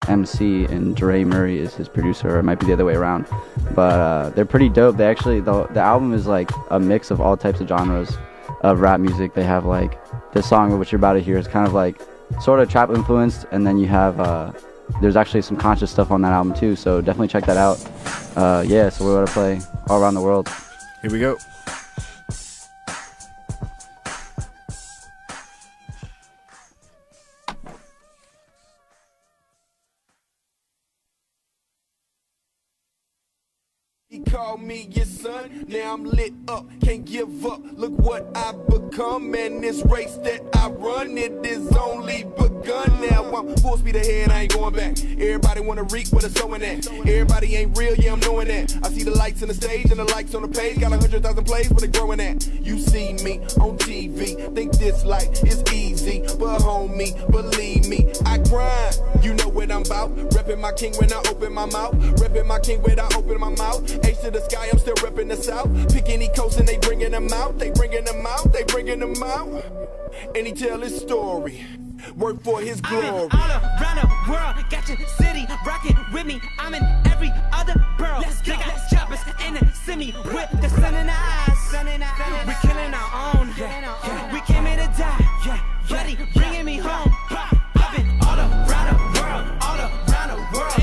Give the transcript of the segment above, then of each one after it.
MC and Dre Murray is his producer, or it might be the other way around. But they're pretty dope. They actually, the album is like a mix of all types of genres of rap music. They have like this song which you're about to hear is kind of like sort of trap influenced, and then you have there's actually some conscious stuff on that album too, so definitely check that out. Yeah, so we're going to play All Around the World. Here we go. He called me your son, now I'm lit up, can't give up, look what I've become, man, this race that I run, it is only begun, now I'm full speed ahead, I ain't going back, everybody wanna reap what it's sowing at, everybody ain't real, yeah, I'm knowing that, I see the lights on the stage and the likes on the page, got 100,000 plays, where they growing at, you see me on TV, think this life is easy, but homie, believe me, I grind, you know what I'm about, reppin' my king when I open my mouth, reppin' my king when I open my mouth, H to the sky, I'm still reppin' the South. Pick any coast and they bringin' them out. They bringin' them out. They bringin' them out. And he tell his story. Work for his glory. I'm all around the world. Got your city rockin' with me. I'm in every other borough. Let's go. They got choppers and a semi with the sun in the eyes. We killin' our own. We came here to die. Buddy, bringing me home. I've been all around the world. All around the world.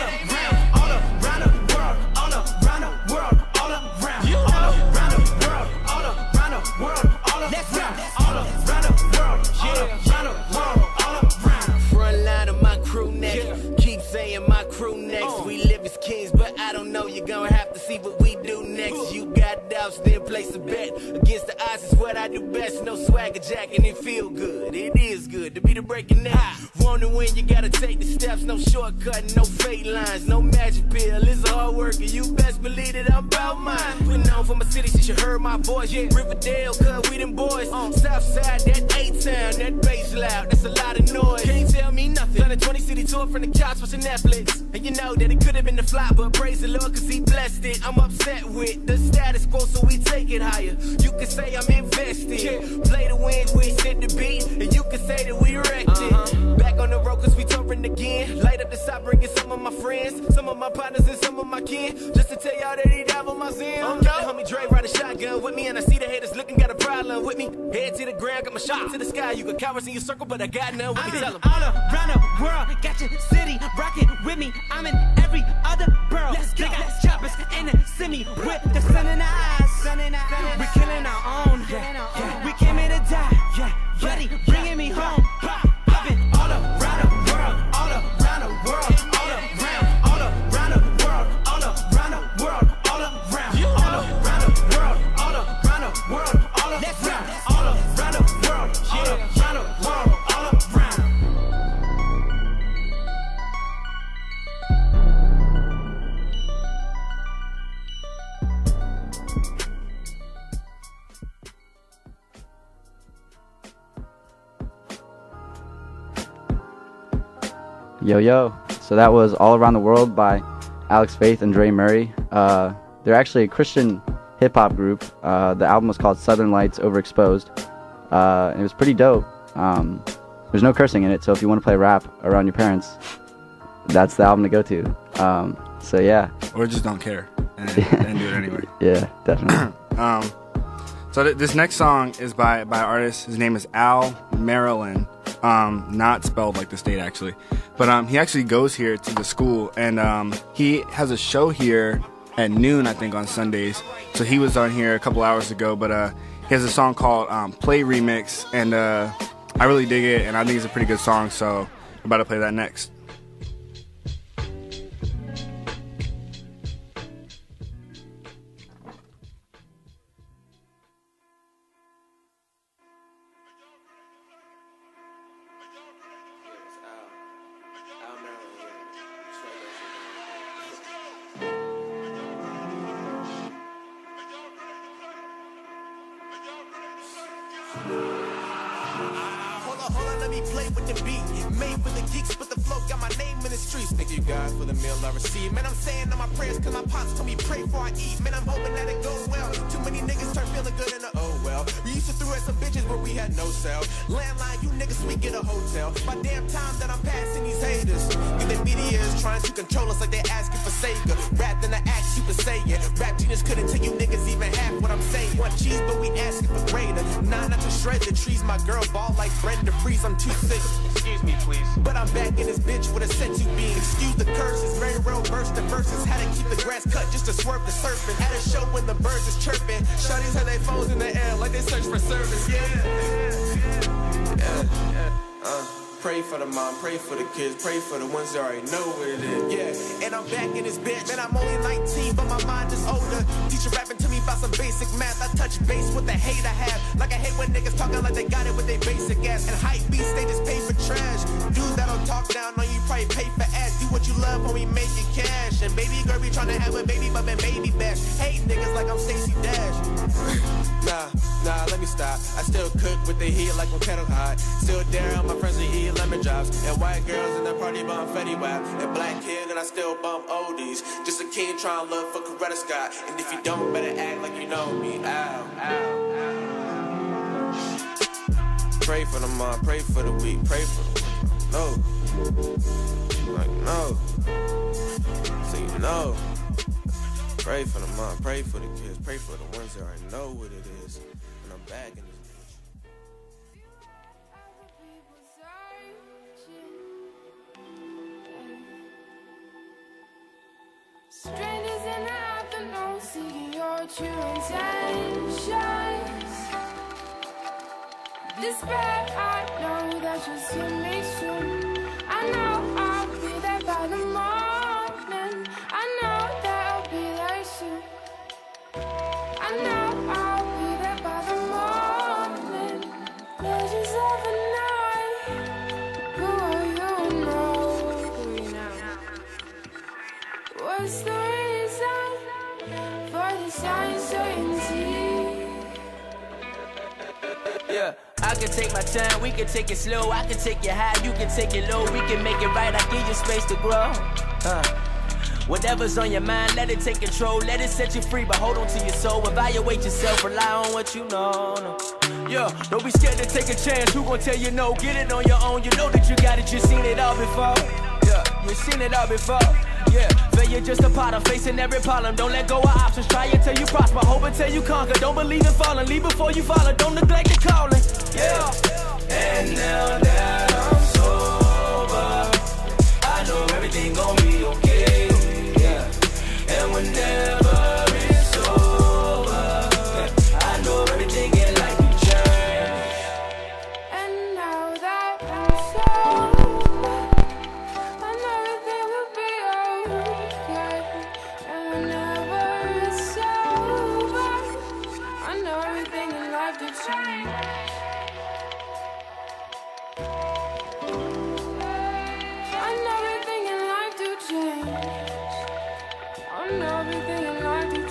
You're gonna have to see what we do next. You got doubts, then place a bet. Against the odds is what I do best. No swagger jack and it feel good. It is good to be the breaking neck. Want to win, you gotta take the steps. No shortcut, no fake lines, no magic pill. It's a hard worker, you best believe that I'm about mine. Been known for my city since you heard my voice. Yeah, Riverdale, cuz we them boys. Southside, that A-town, that bass loud, that's a lot of noise. Can't tell me nothing. Done a 20 city tour from the couch watching Netflix. And you know that it could have been the flop, but praise the Lord cause he blessed it. I'm upset with the status quo, so we take it higher. You can say I'm invested. Play the win, we set the beat. And you can say that we wrecked it. Back on the road cause we touring again. Light up the side, bringing some of my friends, some of my partners and some of my kin. Just to tell y'all that he died on my sin. Got the homie Dre ride a shotgun with me, and I see the haters looking, got a problem with me. Head to the ground, got my shot to the sky. You got cowards in your circle, but I got none with me. Tell them. All around the world, got your city rockin' with me. I'm in every other borough. Let's go. They got choppers and a semi with the sun in the eyes. We killing our own. We came here to die. Buddy, bringing me home. I've been all around the world, all around the world, all around the world, all around the world, all around the world, all around the world, all around the world, all around the world, all around the world, all around. Yo, yo. So that was All Around the World by Alex Faith and Dre Murray. They're actually a Christian hip-hop group. The album was called Southern Lights Overexposed. And it was pretty dope. There's no cursing in it, so if you want to play rap around your parents, that's the album to go to. So yeah. Or just don't care and do it anyway. Yeah, definitely. So this next song is by an artist. His name is Al Maryland. Not spelled like the state actually, but he actually goes here to the school, and he has a show here at noon I think on Sundays. So he was on here a couple hours ago, but he has a song called Play Remix, and I really dig it, and I think it's a pretty good song, so I'm about to play that next. Hold on, let me play with the beat. Made for the geeks, but the flow got my name in the streets. Thank you God for the meal I received. Man, I'm saying all my prayers cause my pops told me pray before I eat. Man, I'm hoping that it goes well. Too many niggas start feeling good in the oh well. We used to throw at some bitches where we had no cell. Landline, you niggas we get a hotel. By damn time that I'm passing these haters. Get the media trying to control us like they asking for Sega. Rap than I ask you to say it. Rap genius couldn't tell you niggas even half what I'm saying. Want cheese, but we asking for greater. Nah, not to shred the trees. My girl ball like Brenda Freeze. I'm too sick. Excuse me, please. But I'm back in this bitch with a sense you being. Excuse the curses. Very real verse. The verses had to keep the grass cut just to swerve the surfing. At a show when the birds is chirping. Shawty's had their phones in the air like they search for service. Pray for the mom, pray for the kids, pray for the ones that already know what it is. Yeah, and I'm back in this bitch. Man, I'm only 19, but my mind is older. Teacher rapping to me about some basic math. I touch base with the hate I have. Like I hate when niggas talking like they got it with their basic ass. And hype beats, they just pay for trash. Dudes that don't talk down on you probably pay for ass. Do what you love when we make it cash. And baby girl be trying to have a baby, but been baby bash. Hate niggas like I'm Stacey Dash. Nah, let me stop. I still cook with the heat like on kettle hot. Still dare on my friends to eat lemon drops. And white girls in the party bump Fetty Wap. And black kid and I still bump oldies. Just a king trying to look for Coretta Scott. And if you don't, better act like you know me. Ow. Pray for the mom, pray for the weak, pray for the weak. No. Like no. So you know. Pray for the mom, pray for the kids, pray for the ones that already know what it is. And I'm back in this bitch. Strangers in the afternoon, seeking your true intentions. Despair, I know that you'll see me soon. I know I'll be there by the morning. I know that I'll be there soon. I know I'll be there by the morning. Pleasures of the night. Who are you now? What's the reason for this uncertainty? Yeah, I can take my time, we can take it slow. I can take it high, you can take it low. We can make it right, I give you space to grow. Whatever's on your mind, let it take control. Let it set you free, but hold on to your soul. Evaluate yourself, rely on what you know. No. Yeah, don't be scared to take a chance. Who gon' tell you no? Get it on your own. You know that you got it, you seen it all before. Yeah, you seen it all before. Yeah, failure just a part of facing every problem. Don't let go of options, try until you prosper. Hope until you conquer. Don't believe in falling, leave before you follow. Don't neglect the calling. Yeah. And now that I'm sober, I know everything gon' be okay. Yeah. And whenever it's over, I know everything in life will change. And now that I'm sober, I know everything will be okay. And whenever it's over, I know everything in life will change. I know everything in life to change. I know everything in life to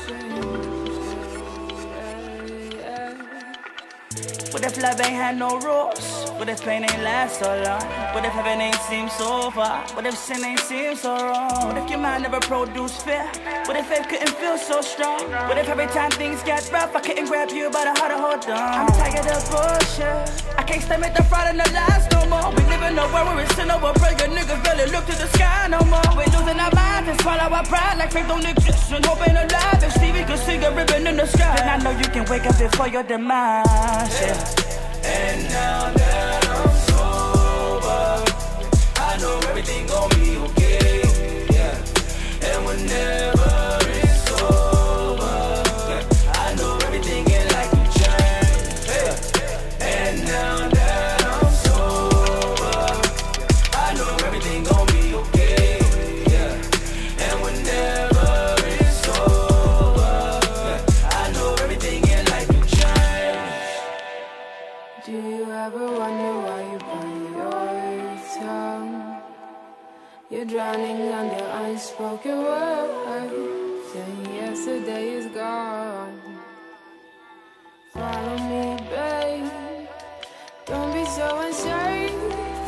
change. What if love ain't had no rules? What if pain ain't last so long? What if heaven ain't seem so far? What if sin ain't seem so wrong? What if your mind never produced fear? What if faith couldn't feel so strong? What if every time things get rough, I couldn't grab you by the heart to hold on? I'm tired of bullshit. I can't stomach the fraud and the lies no more. We live in a world where it's sin over prayer. Niggas barely look to the sky no more. We're losing our minds and swallow our pride like faith don't exist. And hope ain't alive. If Stevie could see a ribbon in the sky, then I know you can wake up before your demise. Yeah. And now that I'm sober, I know everything gon' be okay. Yeah. And whenever it's over, I know everything in life will change. Yeah. And now that I'm sober, I know everything gon' be okay. Yeah. And whenever it's over, I know everything in life will change. Do you ever wonder why you bite your tongue? You're drowning under unspoken words, saying yesterday is gone. Follow me, babe. Don't be so uncertain.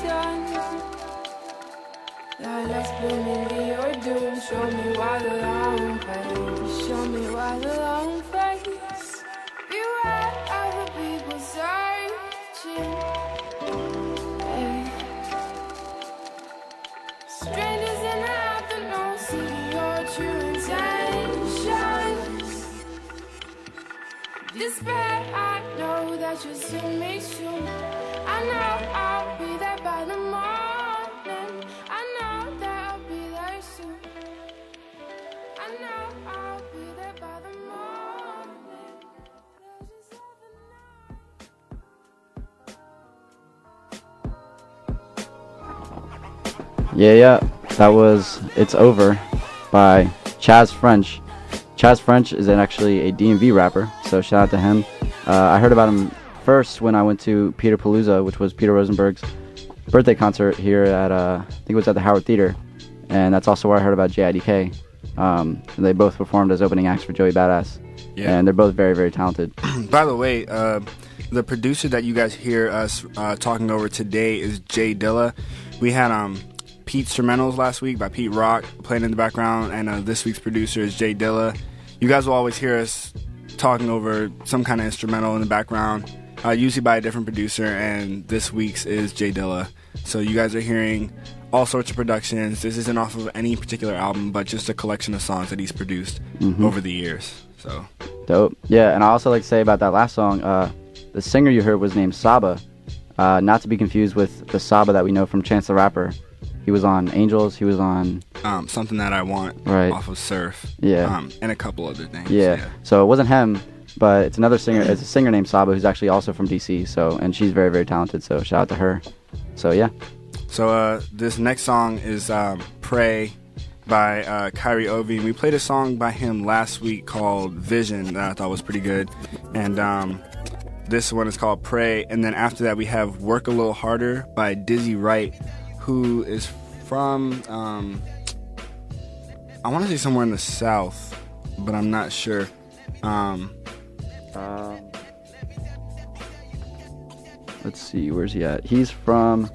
That let's believe in your doom. Show me why the long face. Show me why the long face. Beware of the people searching. Hey. Strangers in the afternoon. despair. I know that you'll see me soon. I know I'll be there by the morning. I know that I'll be there soon. I know I'll be there by the morning. There's just Yeah, that was It's Over by Chaz French. Chaz French is actually a DMV rapper, so shout out to him. I heard about him first when I went to Peter Palooza, which was Peter Rosenberg's birthday concert here at, I think it was at the Howard Theater, and that's also where I heard about JIDK. They both performed as opening acts for Joey Badass, and they're both very, very talented. By the way, the producer that you guys hear us talking over today is Jay Dilla. We had Pete Instrumentals last week by Pete Rock playing in the background, and this week's producer is Jay Dilla. You guys will always hear us talking over some kind of instrumental in the background, usually by a different producer, and this week's is Jay Dilla. So you guys are hearing all sorts of productions. This isn't off of any particular album, but just a collection of songs that he's produced over the years. So dope. Yeah, and I also like to say about that last song, the singer you heard was named Saba, not to be confused with the Saba that we know from Chance the Rapper. He was on Angels. He was on Something That I Want, right, off of Surf. Yeah, and a couple other things. Yeah. So it wasn't him, but it's another singer. It's a singer named Saba who's actually also from DC. So, and she's very, very talented. So shout out to her. So yeah. So this next song is "Pray" by Kyrie Ovi, and we played a song by him last week called "Vision" that I thought was pretty good, and this one is called "Pray." And then after that, we have "Work a Little Harder" by Dizzy Wright, who is from, I want to say somewhere in the South, but I'm not sure. Let's see, where's he at? He's from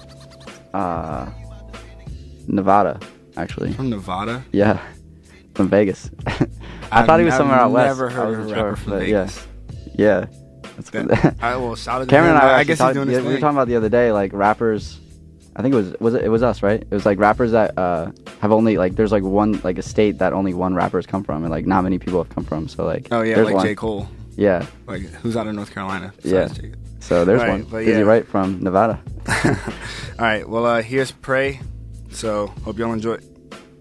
Nevada, actually. From Nevada? Yeah, from Vegas. I thought he was somewhere out west. I've never heard of a rapper from Vegas. Yeah. That's good. Well, shout out to Cameron him. and I guess he's doing his thing. We were talking about the other day, like rappers. I think it was us, right? It was like rappers that have only, like, there's like one, like a state that only one rapper's come from, and like not many people have come from. So like, oh yeah, there's like one. J. Cole. Yeah. Like, who's out of North Carolina? Yeah. Jake? So there's right, one. Dizzy Wright from Nevada. All right. Well, here's "Pray." So hope y'all enjoy it.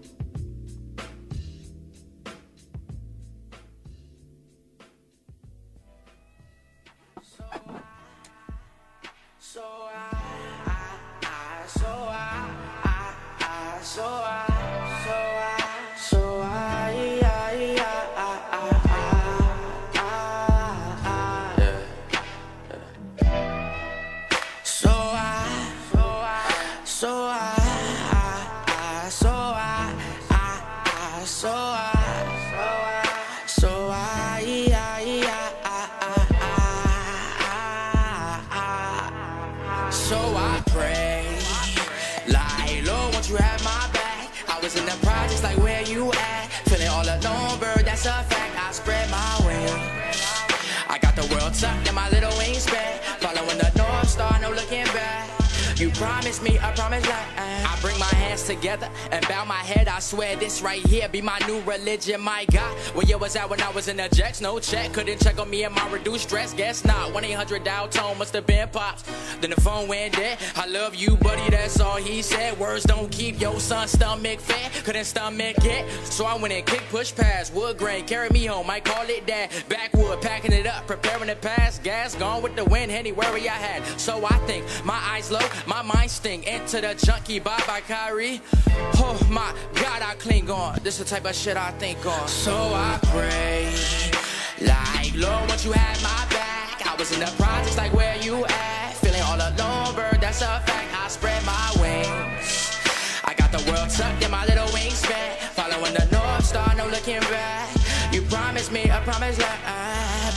Promise me, I promise that I bring my hands together and bow my head. I swear this right here be my new religion, my God. Where you was at when I was in the jacks? No check, couldn't check on me and my reduced stress. Guess not. 1-800 dial tone must have been pops. Then the phone went dead. I love you, buddy, that's all he said. Words don't keep your son's stomach fat. Couldn't stomach it, so I went and kick, push, pass. Wood grain, carry me home, might call it dad. Backwood, packing it up, preparing to pass. Gas gone with the wind, any worry I had. So I think my eyes low, my mind sting. Into the junkie, bye-bye Kyrie. Oh my God, I cling on. This the type of shit I think on. So I pray, like, Lord, won't you have my back? I was in the projects, like, where you at? Feeling all alone, bird, that's a fact. I spread my wings. I got the world tucked in my little wingspan. Following the North Star, no looking back. You promised me, I promise that I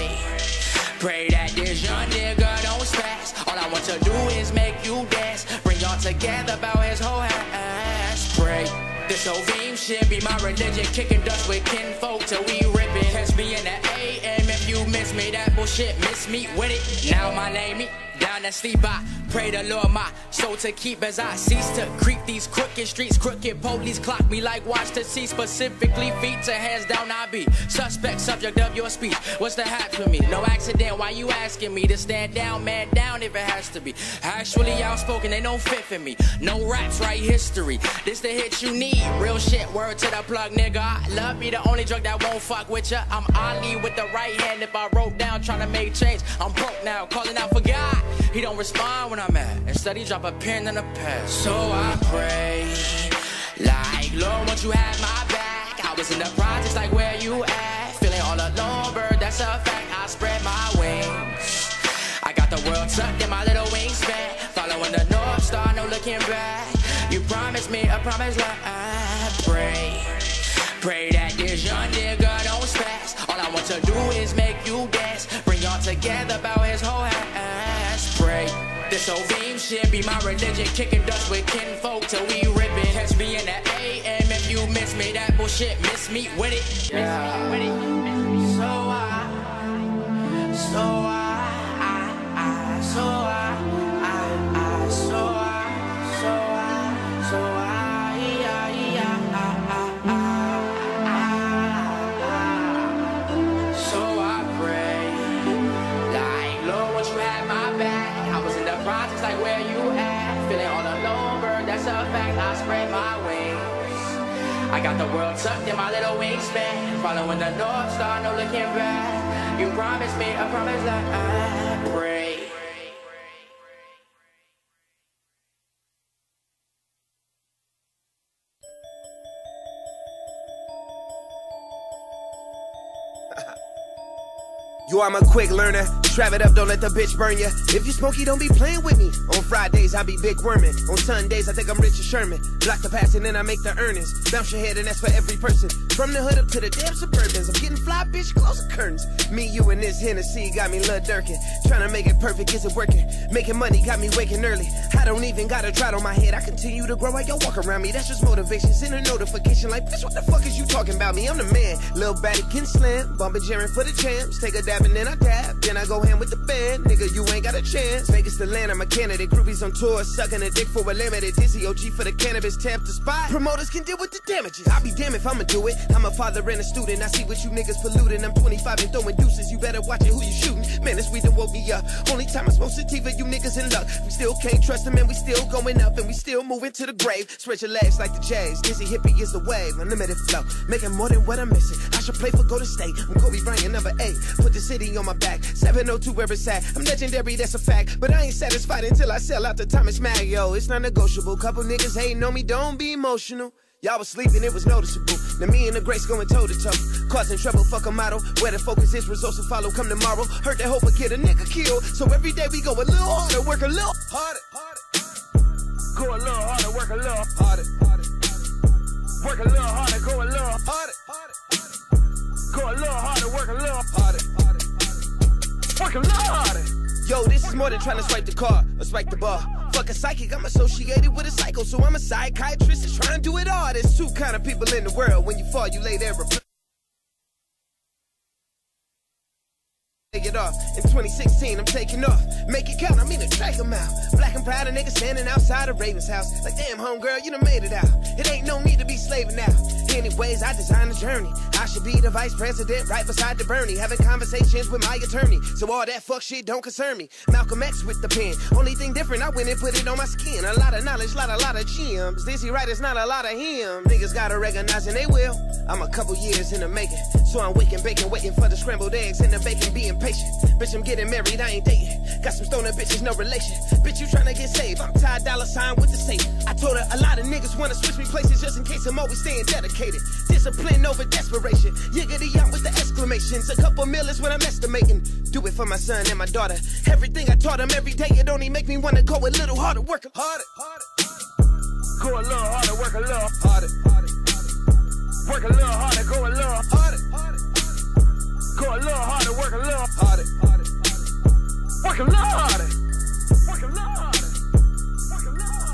pray that this young nigga don't spaz. All I want to do is make you dance. Bring y'all together about his whole ass. Pray this Ovim shit be my religion. Kicking dust with kinfolk till we rip it. Catch me in the AM if you miss me. That bullshit, miss me with it. Now my name me down and sleep. I pray the Lord my soul to keep as I cease to creep these crooked streets. Crooked police clock me like watch to see. Specifically feet to hands down I be suspect subject of your speech. What's the hat for me? No accident, why you asking me to stand down, man down if it has to be. Actually outspoken, they don't fit for me. No raps, write history. This the hit you need. Real shit, word to the plug, nigga. Love be the only drug that won't fuck with ya. I'm Ali with the right hand. If I wrote down trying to make change, I'm broke now, calling out for God. He don't respond when I'm mad. Instead he drop a pin in the past. So I pray, like Lord, won't you have my back? I was in the projects, like where you at? Feeling all alone, bird, that's a fact. I spread my wings. I got the world tucked in my little wingspan. Following the North Star, no looking back. You promised me a promise like I pray that this young nigga don't spaz. All I want to do is make you dance. Bring y'all together about his whole ass. Pray this whole beam shit be my religion. Kicking dust with kinfolk till we ripping. Catch me in the AM if you miss me. That bullshit, miss me with it. Yeah. With it. Like where you at? Feeling all alone, bird, that's a fact. I spread my wings. I got the world tucked in my little wingspan. Following the North Star, no looking back. You promised me a promise like I pray. You I'm a quick learner. Trap it up, don't let the bitch burn ya. If you smoky, don't be playing with me. On Fridays, I be big worming. On Sundays, I think I'm Richard Sherman. Block the pass and then I make the earnings. Bounce your head and that's for every person. From the hood up to the damn suburbans. I'm getting fly, bitch, close the curtains. Me, you, and this Hennessy got me Lil Durkin. Trying to make it perfect, is it working? Making money got me waking early. I don't even got a drought on my head. I continue to grow while y'all walk around me. That's just motivation. Send a notification like, bitch, what the fuck is you talking about me? I'm the man. Lil Batty getting slammed. Bumping Jaren for the champs. Take a dab and then I dab. Then I go ham with the band. Nigga, you ain't got a chance. Vegas to land, I'm a candidate. Groupies on tour, sucking a dick for a limited. Dizzy OG for the cannabis, tap the spot. Promoters can deal with the damages. I'll be damned if I'ma do it. I'm a father and a student. I see what you niggas polluting. I'm 25 and throwing deuces. You better watch it who you shooting. Man, this weed done woke me up. Only time I smoke sativa, you niggas in luck. We still can't trust them and we still going up and we still moving to the grave. Spread your legs like the Jays. Dizzy hippie is the wave. Unlimited flow. Making more than what I'm missing. I should play for Golden State. I'm Kobe Bryant, number 8. Put the city on my back. 702 where it's at. I'm legendary, that's a fact. But I ain't satisfied until I sell out the Thomas Mag. Yo, it's not negotiable. Couple niggas hating on me, don't be emotional. Y'all was sleeping, it was noticeable. Now me and the Grace going toe to toe. Causing trouble, fuck a model. Where the focus is, results will follow. Come tomorrow. Hurt that hope I get a nigga killed. So every day we go a little harder, work a little harder. Go a little harder, work a little harder. Work a little harder, go a little harder. Go a little harder, work a little harder. Work a little harder. Yo, this is more than trying to swipe the car or swipe the bar. Fuck a psychic, I'm associated with a psycho, so I'm a psychiatrist that's trying to do it all. There's two kind of people in the world. When you fall, you lay there. Take it off. In 2016, I'm taking off. Make it count, I mean to drag them out. Black and proud, a nigga standing outside of Raven's house. Like, damn, homegirl, you done made it out. It ain't no need to be slaving now. Anyways, I designed the journey. I should be the vice president right beside the Bernie. Having conversations with my attorney. So all that fuck shit don't concern me. Malcolm X with the pen. Only thing different, I went and put it on my skin. A lot of knowledge, lot of gems. Dizzy writers, not a lot of him. Niggas gotta recognize and they will. I'm a couple years in the making. So I'm waking, baking, waiting for the scrambled eggs and the bacon, being patient. Bitch, I'm getting married, I ain't dating. Got some stoner bitches, no relation. Bitch, you tryna get saved. I'm Ty Dollar Sign with the safe. I told her a lot of niggas wanna switch me places just in case I'm always staying dedicated. Discipline over desperation. Yiggity out with the exclamations. A couple mil is what I'm estimating. Do it for my son and my daughter. Everything I taught them every day, it only make me wanna go a little harder, work harder. Go a little harder, work a little harder. Work a little harder, go a little harder. Go a little harder, work a little harder. Work a little harder. Work a little harder. Work a little harder.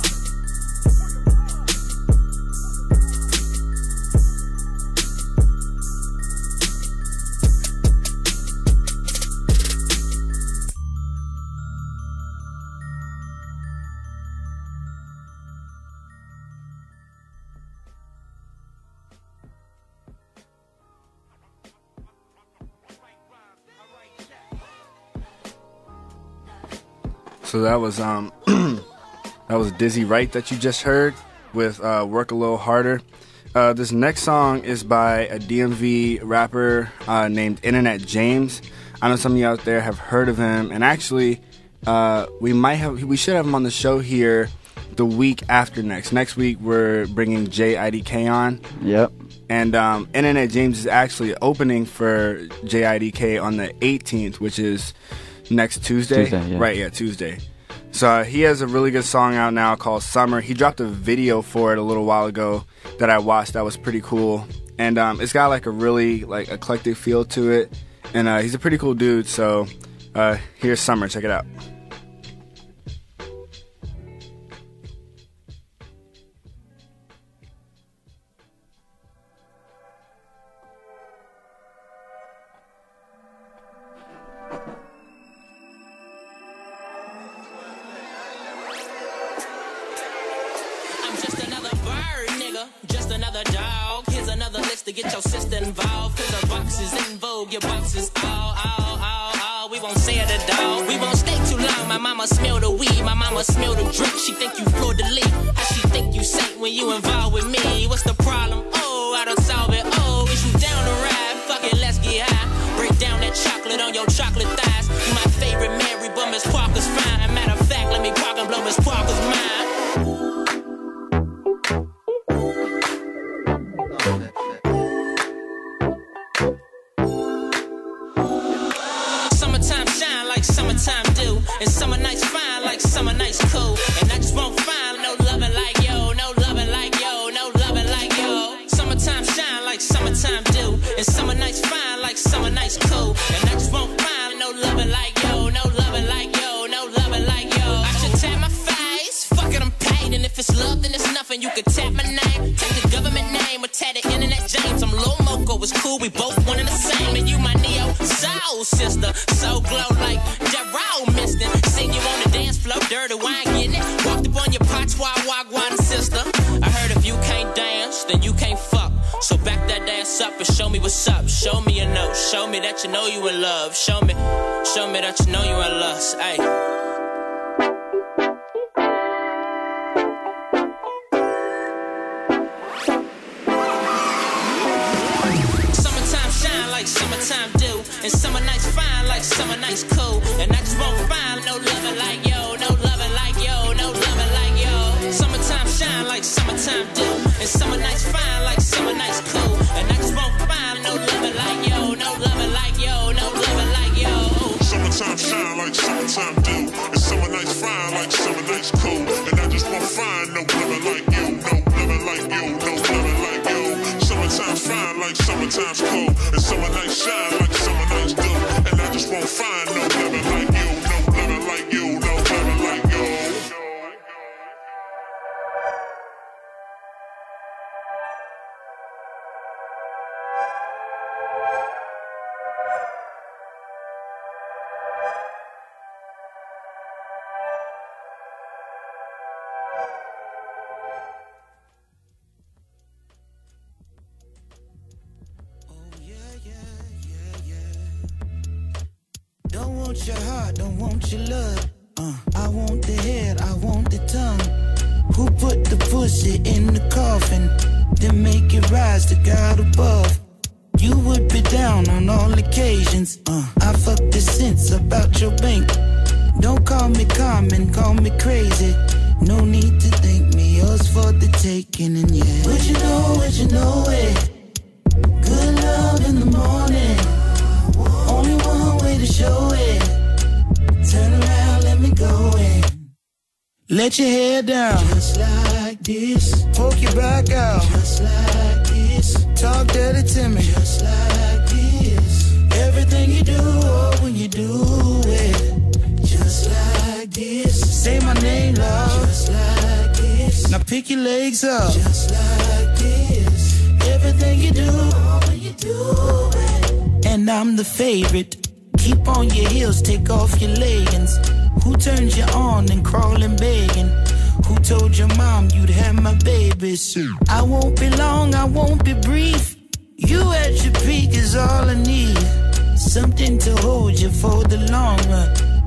So that was that was Dizzy Wright that you just heard with Work a Little Harder. This next song is by a DMV rapper named Internet James. I know some of you out there have heard of him, and actually we should have him on the show here the week after next. Next week we're bringing JIDK on. Yep. And Internet James is actually opening for JIDK on the 18th, which is next Tuesday. Yeah. Right, yeah, Tuesday. So he has a really good song out now called Summer. He dropped a video for it a little while ago that I watched that was pretty cool. And it's got like a really like eclectic feel to it. And he's a pretty cool dude. So here's Summer. Check it out. To get your sister involved, cause the box is in vogue, your box is all. We won't say it at all. We won't stay too long. My mama smell the weed, my mama smell the drink. She think you fleur de lis. How she think you saint when you involved with me? What's the problem? Oh, I done solve it. Oh, is you down to ride? Fuck it, let's get high. Break down that chocolate on your chocolate thighs. You my favorite Mary, but Miss Parker's fine. Matter of fact, let me park and blow Miss Parker's mind. Summertime do, and summer nights fine like summer nights cool. And I just won't find no loving like yo, no loving like yo, no loving like yo. Summertime shine like summertime do, and summer nights fine like summer nights cool. And I just won't find no loving like yo, no loving like yo, no loving like yo. I should tap my face, fuck it, I'm paid. And if it's love, then it's nothing. You could tap my name, take the government name, or tap the Internet James. I'm Lil Moco, it's cool, we both one and the same. And you my neo soul sister, so glow like that raw misting. Seen you on the dance floor, dirty wine getting it. Walked up on your patois, wagwan sister. I heard if you can't dance, then you can't fuck. So back that ass up and show me what's up. Show me a note, show me that you know you in love. Show me that you know you in lust. Ayy. Summertime do, and summer nights fine like summer nights cool. And I just won't find no loving like yo, no loving like yo, no loving like yo. Summertime shine like summertime do, and summer nights fine like summer nights cool. And I just won't find no loving like yo, no loving like yo, no loving like yo. Summertime shine like summertime do, and summer nights fine like summer nights cool. And I just won't find no loving like you, no loving like you, no loving like you. Summertime's fine like summertime's cool, and summer nights shine like summer nights do. And I just won't find no loving like you, no loving like you, no loving like you. Don't want your heart, don't want your love. I want the head, I want the tongue. Who put the pussy in the coffin, then make it rise to God above? You would be down on all occasions. I fuck the sense about your bank. Don't call me common, call me crazy. No need to thank me, yours for the taking. And yeah, would you know it? Good love in the morning, only one way to show it. Turn around, let me go in. Let your hair down, just like this. Poke your back out, just like this. Talk dirty to me, just like this. Everything you do, oh, when you do it, just like this. Say my name loud, just like this. Now pick your legs up, just like this. Everything you do, oh, when you do it. And I'm the favorite. Keep on your heels, take off your leggings. Who turns you on and crawling begging? Who told your mom you'd have my babies? I won't be long, I won't be brief. You at your peak is all I need. Something to hold you for the long run.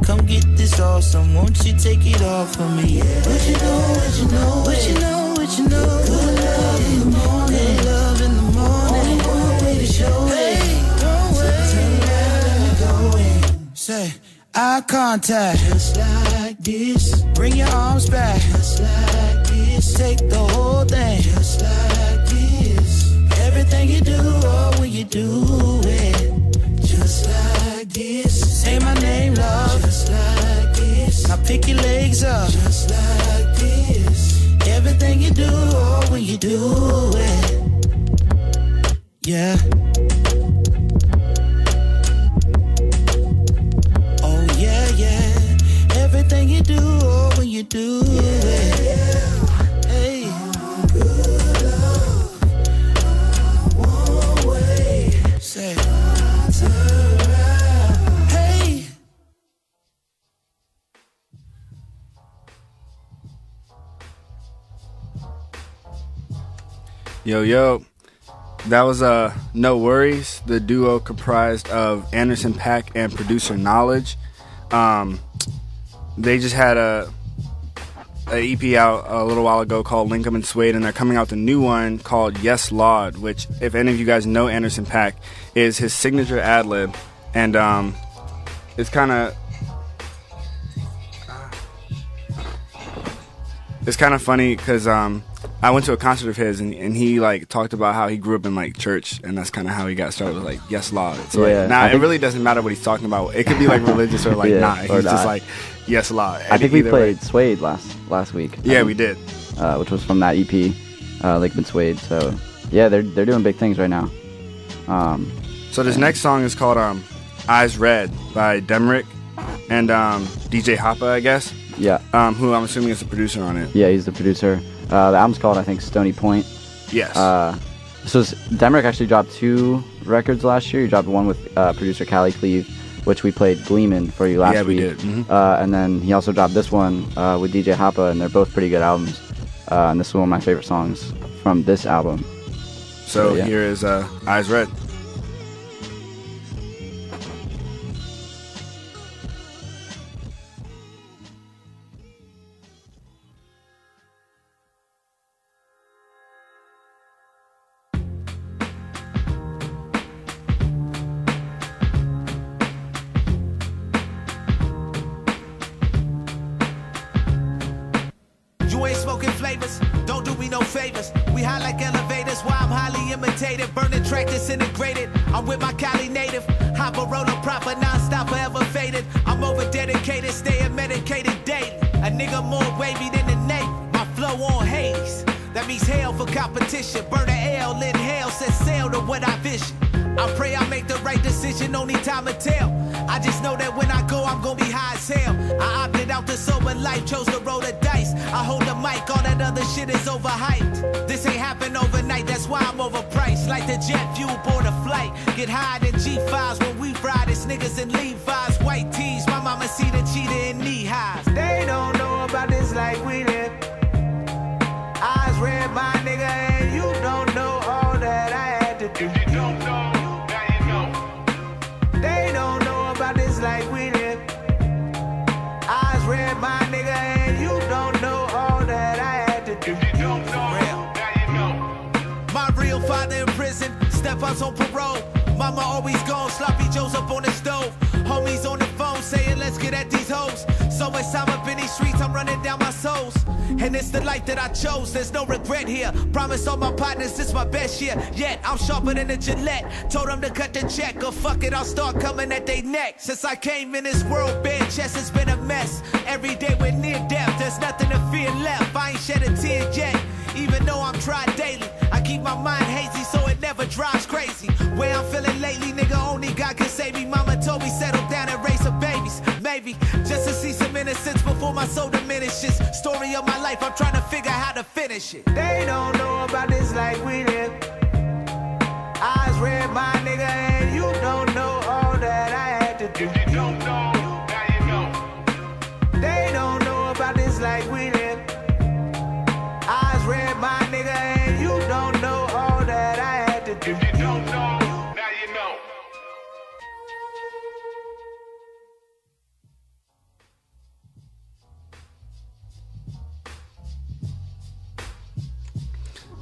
Come get this awesome, won't you take it off of me? What you know, what you know, what you know, what you know. Good love in the morning, good love in the morning. Only one way to show it. Hey, don't wait. Turn around and go in. Say, eye contact, just like this. Bring your arms back, just like this. Take the whole thing, just like this. Everything you do, oh, when you do it, just like this. Say my name, love, just like this. Now pick your legs up, just like this. Everything you do, oh, when you do it, yeah. Oh yeah, yeah. Everything you do, oh, when you do it. Hey. Good love, one way. Say, turn around. Hey. Yo, that was No Worries, the duo comprised of Anderson .Paak and producer Knowledge. They just had a EP out a little while ago called Link 'Em and Suede, and they're coming out with a new one called Yes Lawd, which, if any of you guys know Anderson .Paak, is his signature ad-lib, and it's kind of funny because I went to a concert of his, and he like talked about how he grew up in like church, and that's kind of how he got started with like Yes Lawd. So like, it really doesn't matter what he's talking about. It could be like religious or like not. He's just like Yes Lawd. I think we played Suede last week. Yeah, we did. Which was from that EP, Linkman Suede. So yeah, they're doing big things right now. So this next song is called Eyes Red by Demrick and DJ Hoppa, I guess. Yeah. Who I'm assuming is the producer on it. Yeah, he's the producer. The album's called, I think, Stony Point. Yes. So Demrick actually dropped 2 records last year. He dropped one with producer Callie Cleve, which we played Gleamin' for you last week. Yeah, we did. Mm-hmm. And then he also dropped this one with DJ Hoppa, and they're both pretty good albums. And this is one of my favorite songs from this album. So yeah. Here is Eyes Red. Integrated, I'm with my Cali native. Hopper, roller, proper, non-stop, forever faded. I'm over dedicated, staying medicated daily. A nigga more wavy than the Navy. My flow on haze. That means hell for competition. Burn a L, inhale, set sail to what I vision. I pray I make the right decision, only time will tell. I just know that when I go, I'm gonna be high as hell. I opted out the sober life, chose to roll the dice. I hold the mic, all that other shit is overhyped. This ain't happen overnight, that's why I'm overpriced. Like the jet fuel board a flight. Get high in G5s when we ride. It's niggas in Levi's, white tees. My mama see the cheetah in knee highs. They don't know about this like we live. Eyes red, my nigga, and you don't know all that I had to do. If you don't know, now you know. They don't know about this like we live. Eyes red, my nigga, and you don't know all that I had to do. If you don't know, now you know. My real father in prison, step outs on parole. Mama always gone, sloppy joes up on the stove. Homies on the phone saying let's get at these hoes. So much time up in these streets, I'm running down my souls. And it's the life that I chose, there's no regret here. Promise all my partners it's my best year. Yet I'm sharper than a Gillette. Told them to cut the check, or fuck it, I'll start coming at they neck. Since I came in this world, bare chest has been a mess. Every day we're near death, there's nothing to fear left. I ain't shed a tear yet, even though I'm tried daily. I keep my mind hazy so it never drives crazy. Where I'm feeling lately, nigga, only God can save me. Mama told me settle down and raise some babies. Maybe just to see some innocence before my soul diminishes. Story of my life, I'm trying to figure how to finish it. They don't know about this like we live. Eyes red, my nigga, and you don't know all that I had to do. If you don't know, now you know. They don't know about this like we live. Eyes red, my nigga, and you don't know all that I had to do. If you don't know, now you know.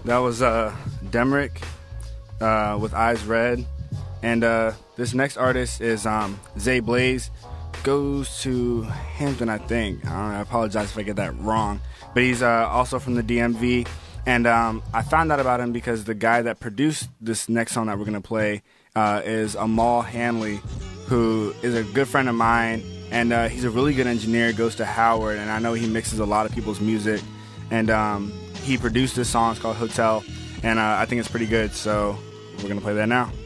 That was Demrick with Eyes Red. And this next artist is Zay Blaze. Goes to Hampton, I think. I apologize if I get that wrong. But he's also from the DMV. And I found out about him because the guy that produced this next song that we're going to play is Amal Hanley, who is a good friend of mine. And he's a really good engineer, goes to Howard. And I know he mixes a lot of people's music. And he produced this song. It's called Hotel. And I think it's pretty good. So we're going to play that now.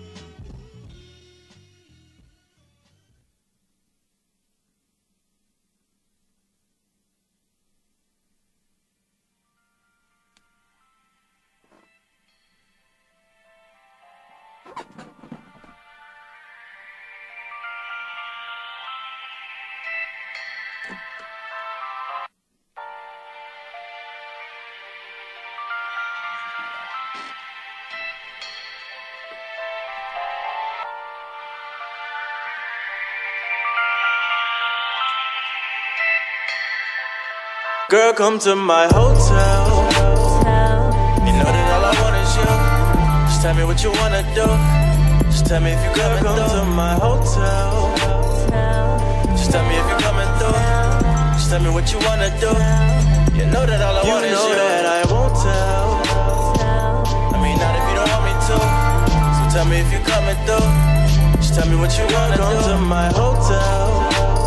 Girl, come to my hotel. You know that all I want is you. Just tell me what you wanna do. Just tell me if you coming through. Come to my hotel. Just tell me if you coming through. Just tell me what you wanna do. You know that all I want is you. You know that I won't tell. I mean, not if you don't want me to. So tell me if you coming through. Just tell me what you wanna do. Come to my hotel.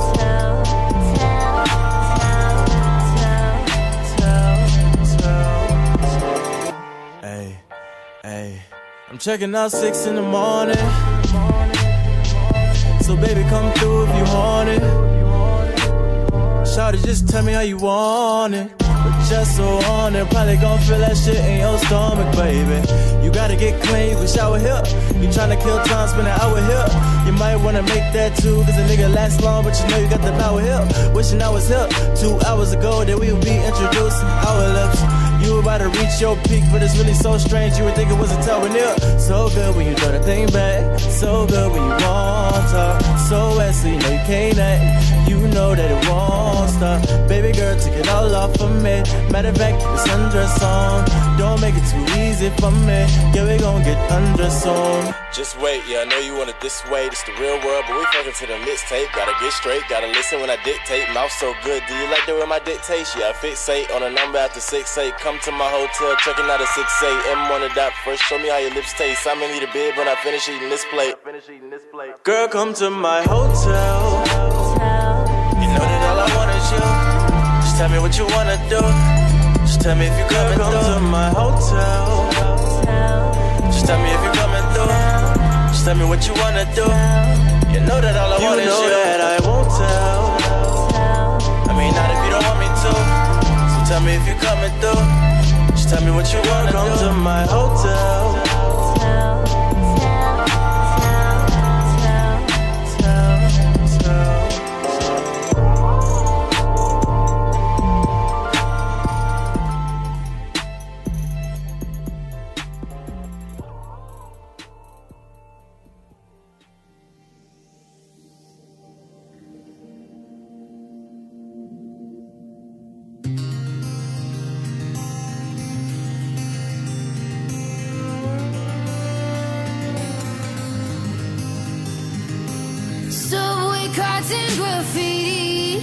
I'm checking out 6 in the morning. So baby, come through if you want it. Shawty, just tell me how you want it. But just so on it, probably gon' feel that shit in your stomach, baby. You gotta get clean, you can shower here. You tryna kill time, spend an hour here. You might wanna make that too, cause a nigga lasts long, but you know you got the power here. Wishing I was here 2 hours ago that we would be introducing our lips. You were about to reach your peak, but it's really so strange. You would think it was a tower near. So good when you throw that thing back. So good when you want to. So wet, so you know you can't act. You know that it won't stop. Baby girl, take it all off of me. Matter of fact, keep the sundress on. Don't make it too easy for me. Yeah, we gon' get undressed soon. Just wait, yeah, I know you want it this way. This the real world, but we fucking to the mixtape. Gotta get straight, gotta listen when I dictate. Mouth so good, do you like doing my dictation? Yeah, I fixate on a number after 6-8. Come to my hotel, checking out a 6-8. M on the dot first, show me how your lips taste. I'ma need a bid when I finish eating this plate. Girl, come to my hotel. You know that all I want is you. Just tell me what you wanna do. Just tell me if you coming through. Come to my hotel. Just tell me if you coming through. Just tell me what you wanna do. You know that all I want is you. You know that I won't tell. I mean, not if you don't want me to. So tell me if you coming through. Just tell me what you wanna do. Come to my hotel. Cards and graffiti.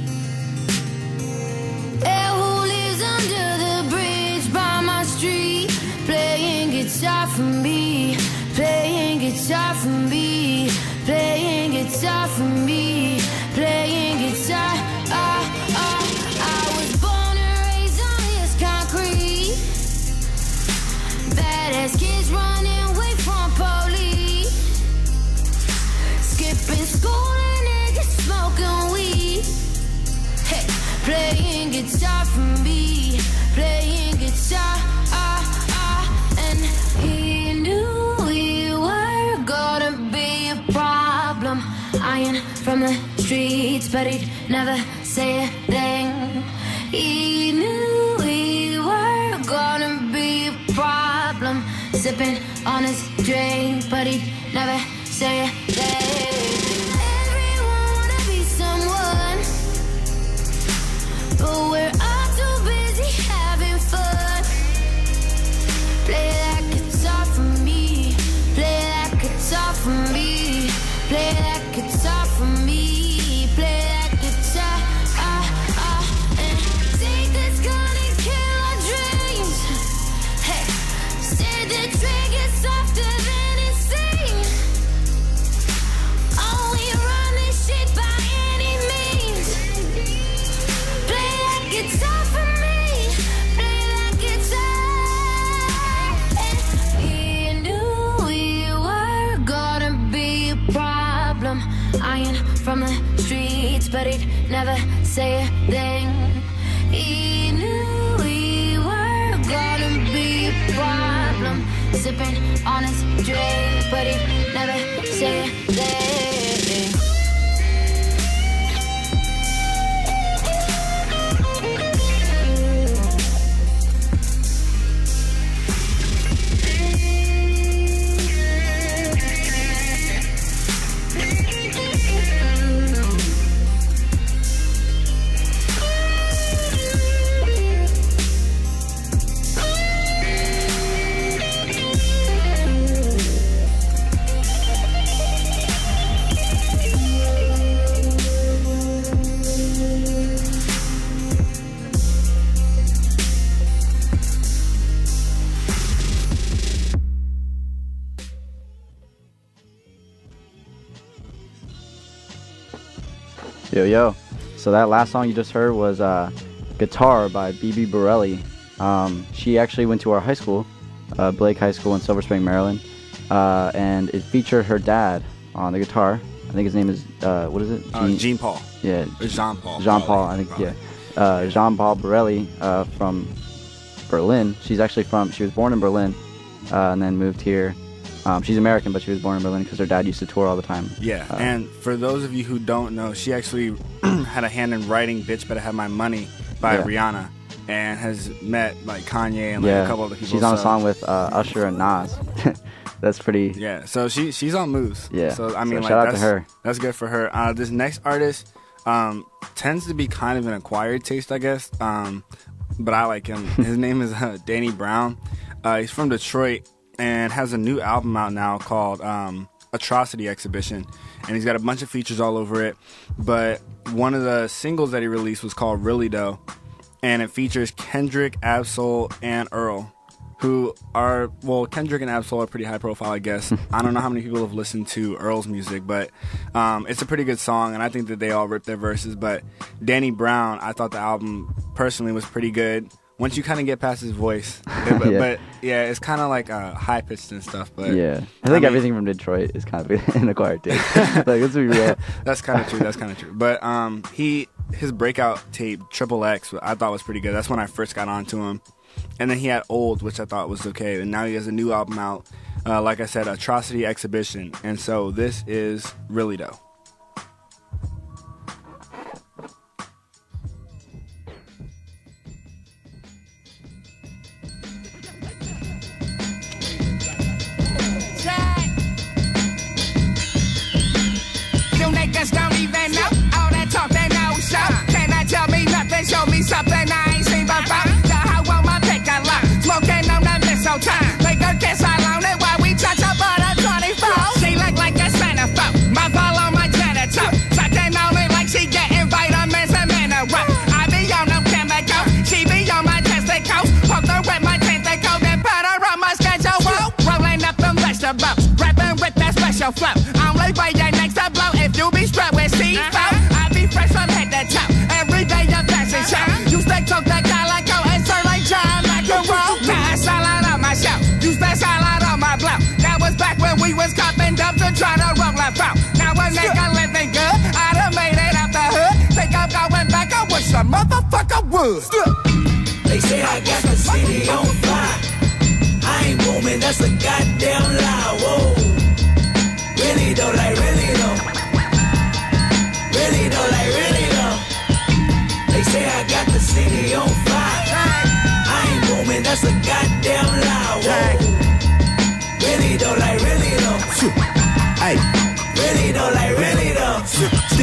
And who lives under the bridge by my street? Playing guitar for me. Playing guitar for me. Playing guitar for me. Playing guitar. I was born and raised on this concrete. Badass kids running away from police. Skipping school. Smoking weed, hey, playing guitar for me, playing guitar, and he knew we were gonna be a problem. Iron from the streets, but he'd never say a thing. He knew we were gonna be a problem. Sipping on his drink, but he'd never say a thing. But we're all too busy having fun. for me. Play that guitar for me. Play that guitar. And take that's gonna kill our dreams. Hey, say the trigger softer than it seems. Oh, we run this shit by any means. Play that guitar for me. Play that guitar. And he knew we were gonna be a problem. Iron from the streets, but he'd never say a thing. He knew we were gonna be a problem. Sipping on his drink, but he'd never say a thing. Yo. So that last song you just heard was Guitar by BB Borelli. She actually went to our high school, Blake High School in Silver Spring, Maryland. And it featured her dad on the guitar. I think his name is, what is it? Jean Paul. Yeah. Or Jean Paul. Jean Paul, I think, yeah. Jean Paul Borelli from Berlin. She was born in Berlin and then moved here. She's American, but she was born in Berlin because her dad used to tour all the time. Yeah, and for those of you who don't know, she actually had a hand in writing Bitch Better Have My Money by Rihanna, and has met like Kanye and like a couple other people. She's on a song with Usher and Nas. That's pretty... Yeah, so she's on moves. Yeah, so I mean, shout out to her. That's good for her. This next artist tends to be kind of an acquired taste, I guess, but I like him. His name is Danny Brown. He's from Detroit and has a new album out now called Atrocity Exhibition, and he's got a bunch of features all over it, but one of the singles that he released was called Really Though, and it features Kendrick, Absol, and Earl, who are, well, Kendrick and Absol are pretty high profile, I guess. I don't know how many people have listened to Earl's music, but it's a pretty good song, and I think that they all rip their verses. But Danny Brown, I thought the album personally was pretty good once you kind of get past his voice. But yeah, it's kind of like high pitched and stuff. But yeah, I think everything from Detroit is kind of an acquired taste. Like, let's be real. That's kind of true. But his breakout tape Triple X, I thought was pretty good. That's when I first got onto him. And then he had Old, which I thought was okay. And now he has a new album out, like I said, Atrocity Exhibition. And so this is Really Though. Don't even know all that talk they know. So can I tell me nothing? Show me something I ain't seen before. The hoe on my pick a lot, smoking on that mistletoe. Make her kiss all on it while we touch up on a 24. She look like a centerfold, my ball on my genital, sucking on it like she getting vitamins and minerals. I be on them chemicals, she be on my testicles. Poked her with my tentacle, then put her on my schedule. Rolling up them vegetables, rapping with that special flow. Only way your next to blow if you be strapped with C4. I be fresh from head to toe. Every day a fashion show. You stay talk that calico and serve like John Macaron. Now I salad on my show. You stay salad on my blow. That was back when we was copping dumps and trying to roll a phone. Now a nigga living good. I done made it out the hood. Think I'm going back. I wish a motherfucker would. They say I got the city on fire. I ain't booming, that's a goddamn lie. Whoa. Really though, like really though. Really though, like really though. They say I got the city on fire. I ain't booming, that's a goddamn lie. Whoa. Really though, like really though. Hey. Really though, like really though. Still wicked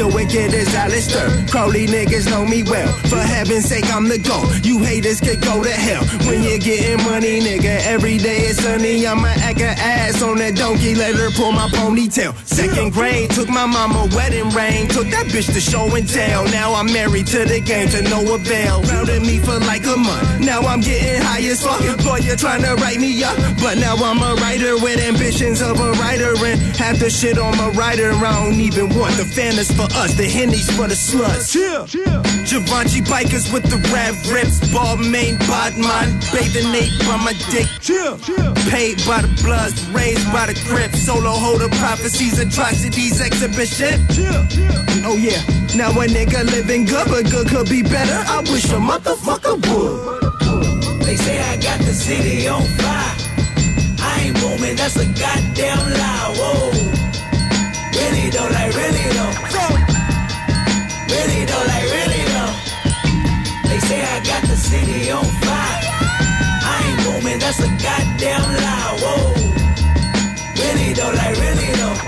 shit is Alistair. Crowley niggas know me well. For heaven's sake, I'm the GOAT. You haters could go to hell. When you're getting money, nigga, every day is sunny. I'ma act a ass on that donkey, let her pull my ponytail. Second grade, took my mama wedding ring. Took that bitch to show and tell. Now I'm married to the game to no avail. Rounded me for like a month. Now I'm getting high as fuck. Lawyer trying to write me up. But now I'm a writer with ambitions of a writer. And half the shit on my writer I don't even want. The fan is for us, the Henny's for the sluts. Givenchy bikers with the rap rips. Ball main, bodman, bathing Nate by my dick. Paid by the Bloods, raised by the Crips. Solo holder prophecies, atrocities, exhibition. Oh yeah, now a nigga living good, but good could be better. I wish a motherfucker would. They say I got the city on fire. I ain't booming, that's a goddamn lie. Whoa. Really though, like really though. Really though, like really though. They say I got the city on fire. I ain't booming, that's a goddamn lie. Whoa. Really though, like really though.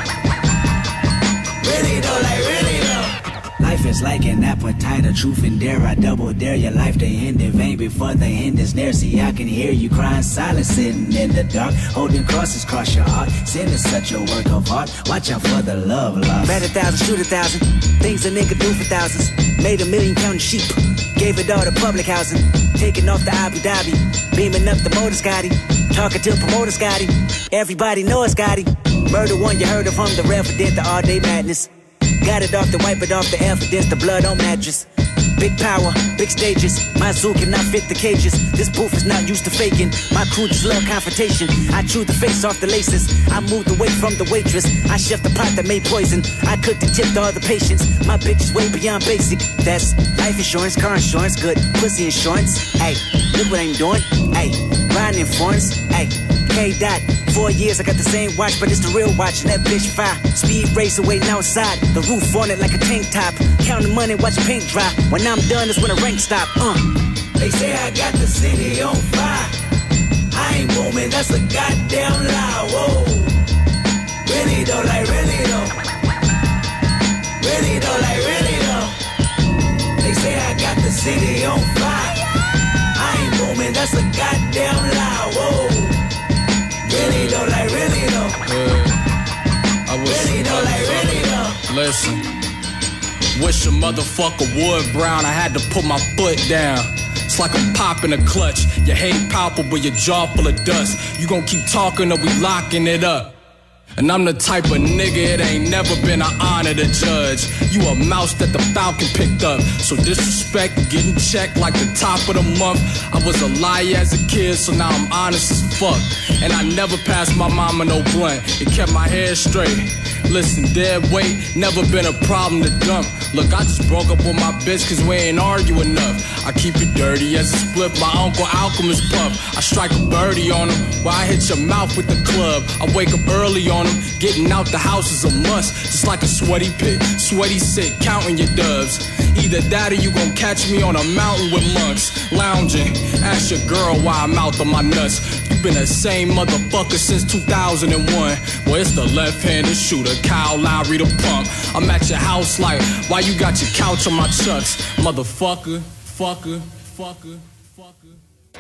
Really though, like really though. Life is like an appetite, a truth and dare. I double dare your life to end in vain before the end is near. See, I can hear you crying silent, sitting in the dark, holding crosses cross your heart. Sin is such a work of art. Watch out for the love lost. Bet 1,000, shoot 1,000. Things a nigga do for thousands. Made $1 million counting sheep. Gave it all to public housing. Taking off the Abu Dhabi. Beaming up the motor Scotty. Talking to promoter Scotty. Everybody knows Scotty. Murder one you heard of him. The resident, the all-day madness. Got it off the wipe it off the evidence, the blood on mattress. Big power, big stages. My zoo cannot fit the cages. This booth is not used to faking. My crew just love confrontation. I chew the face off the laces. I moved away from the waitress. I chef the pot that made poison. I cooked and tipped all the patients. My bitch is way beyond basic. That's life insurance, car insurance, good pussy insurance. Hey, look what I'm doing. Hey, riding in foreigns. Hey, K-Dot. 4 years, I got the same watch, but it's the real watch, and that bitch fire. Speed racer waiting outside, the roof on it like a tank top. Counting money, watch paint dry. When I'm done, it's when the rank stop. They say I got the city on fire. I ain't booming, that's a goddamn lie. Whoa. Really though, like really though. Really though, like really though. They say I got the city on fire. I ain't booming, that's a goddamn lie. Whoa. Really though, like really though. I wish really though, like really though. Listen, wish a motherfucker would, Brown. I had to put my foot down. It's like I'm popping a clutch. Your hate palpable, your jaw full of dust. You gon' keep talking or we locking it up. And I'm the type of nigga it ain't never been an honor to judge. You a mouse that the Falcon picked up. So disrespect getting checked like the top of the month. I was a liar as a kid, so now I'm honest as fuck. And I never passed my mama no blunt. It kept my head straight. Listen, dead weight, never been a problem to dump. Look, I just broke up with my bitch cause we ain't argue enough. I keep it dirty as a split, my uncle Alchemist puff. I strike a birdie on him while I hit your mouth with the club. I wake up early on him, getting out the house is a must. Just like a sweaty pit, sweaty sick, counting your dubs. Either that or you gon' catch me on a mountain with monks, lounging. Ask your girl why I'm out on my nuts. You been the same motherfucker since 2001. Well, it's the left-handed shooter, Kyle Lowry the pump. I'm at your house like, why you got your couch on my chucks? Motherfucker, fucker, fucker, fucker.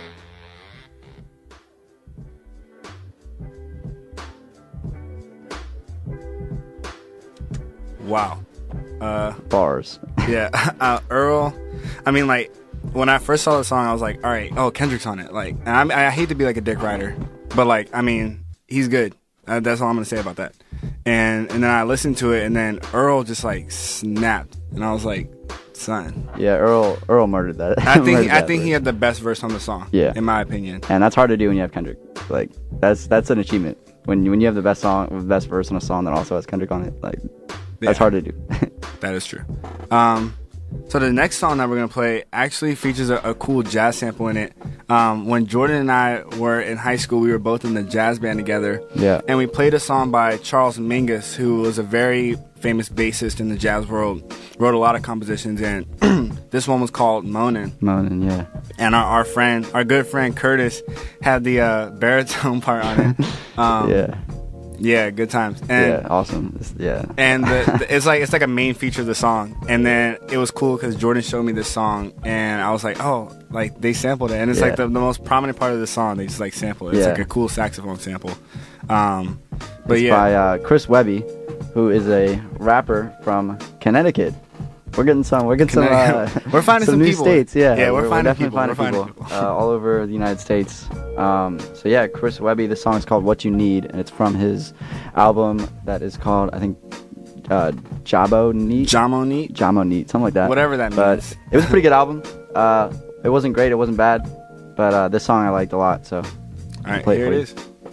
Wow. Bars. Yeah. Earl, I mean, like, when I first saw the song, I was like, all right, oh, Kendrick's on it. Like, and I hate to be like a dick rider, but like, I mean, he's good. That's all I'm gonna say about that. And then I listened to it, and then Earl just like snapped, and I was like, son. Yeah, Earl murdered that. I think he had the best verse on the song. Yeah, in my opinion. And that's hard to do when you have Kendrick. Like, that's an achievement. When you have the best best verse on a song that also has Kendrick on it. Like, that's hard to do. That is true. So the next song that we're going to play actually features a cool jazz sample in it. When Jordan and I were in high school, we were both in the jazz band together. Yeah. And we played a song by Charles Mingus, who was a very famous bassist in the jazz world. Wrote a lot of compositions, and this one was called Moanin'. Moanin', yeah. And our good friend Curtis had the baritone part on it. Yeah. Yeah, good times. And yeah, awesome. And it's like a main feature of the song. And then it was cool because Jordan showed me this song, and I was like, oh, like they sampled it, and it's like the most prominent part of the song. They just like sample it. It's like a cool saxophone sample. But it's by Chris Webby, who is a rapper from Connecticut. We're getting some. We're finding some new people. States. Yeah, we're definitely finding people all over the United States. So yeah, Chris Webby. The song is called "What You Need," and it's from his album that is called, I think, Jamo Neat, something like that. Whatever that means. But it was a pretty good album. It wasn't great. It wasn't bad. But this song I liked a lot. So all right, here it is.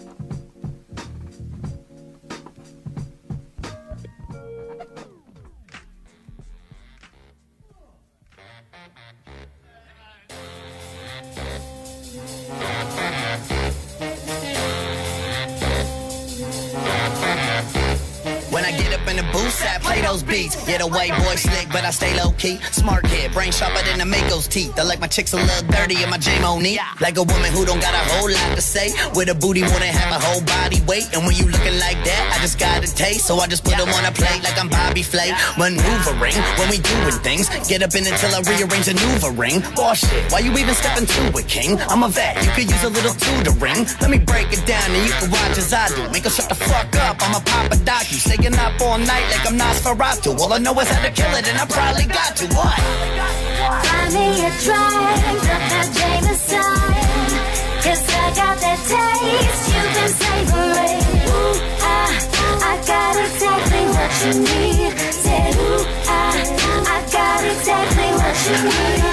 When I get up in the booth, I play those beats. Yeah, the white boy slick, but I stay low key. Smart kid, brain sharper than the Mako's teeth. I like my chicks a little dirty and my J-Mo neat. Like a woman who don't got a whole lot to say. With a booty more than half a whole body weight. And when you looking like that, I just got a taste. So I just put them on a plate like I'm Bobby Flay. Maneuvering when we doing things. Get up in until I rearrange a maneuvering. Oh shit, why you even stepping to it, king? I'm a vet, you could use a little tutoring. Let me break it down and you can watch as I do. Make her shut the fuck up, I'm a Papa Doc. You staying up all night like I'm Nosferatu. All I know is how to kill it and I probably got to. What? Find me a drink of that Jameson, 'cause I got that taste you've been savoring. Ooh, I got exactly what you need. Said ooh, I got exactly what you need.